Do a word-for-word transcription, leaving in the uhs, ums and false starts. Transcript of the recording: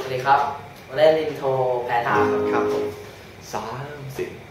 สวัสดีครับมาเล่นอินโทรแพรทางครับครับผมสามสิบ